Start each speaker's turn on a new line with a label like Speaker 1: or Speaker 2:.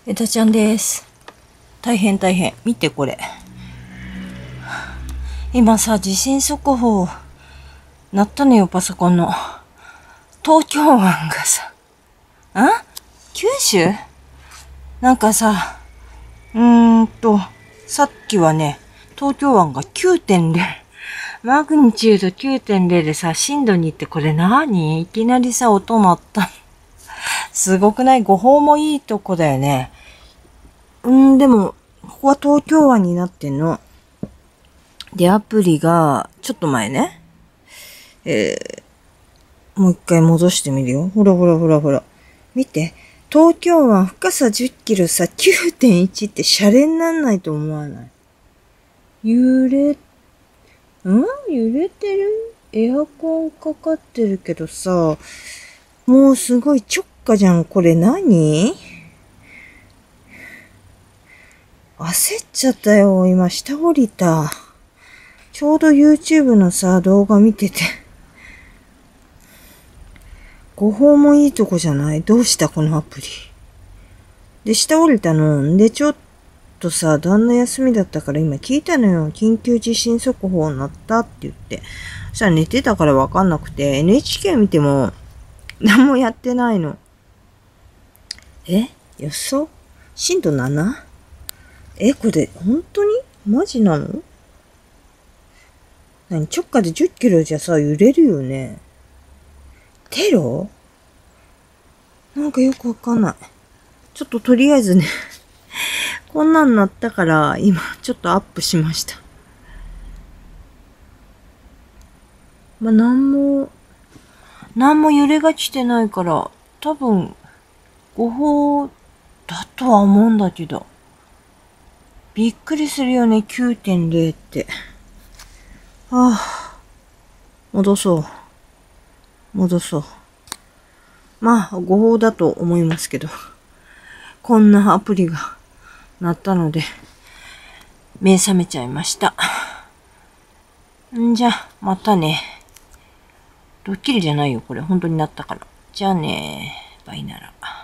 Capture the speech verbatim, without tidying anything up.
Speaker 1: えたちゃんです。大変大変。見てこれ。今さ、地震速報、鳴ったのよ、パソコンの。東京湾がさ、あ九州なんかさ、うーんと、さっきはね、東京湾が きゅうてんゼロ。マグニチュード きゅうてんゼロ でさ、震度にってこれ何？いきなりさ、音鳴った。すごくない？誤報もいいとこだよね。うん、でも、ここは東京湾になってんの。で、アプリが、ちょっと前ね。えー、もう一回戻してみるよ。ほらほらほらほら。見て。東京湾深さじゅっキロさ、きゅうてんいち ってシャレになんないと思わない？揺れ、ん揺れてる？エアコンかかってるけどさ、もうすごい直下じゃん。これ何？焦っちゃったよ。今下降りた。ちょうど YouTube のさ、動画見てて。誤報もいいとこじゃない？どうしたこのアプリ。で、下降りたの。で、ちょっとさ、旦那休みだったから今聞いたのよ。緊急地震速報になったって言って。そしたら寝てたからわかんなくて、エヌエイチケー 見ても何もやってないの。え？予想？震度 なな？ え、これ本当に？マジなの？何？直下でじゅっキロじゃさ、揺れるよね。テロ？なんかよくわかんない。ちょっととりあえずね、こんなんなったから、今ちょっとアップしました。まあ、なんも、なんも揺れが来てないから、多分、誤報だとは思うんだけど。びっくりするよね、きゅうてんゼロ って。はあ、戻そう。戻そう。まあ、誤報だと思いますけど。こんなアプリが鳴ったので、目覚めちゃいました。んじゃ、またね。ドッキリじゃないよ、これ。本当になったから。じゃあね、バイなら。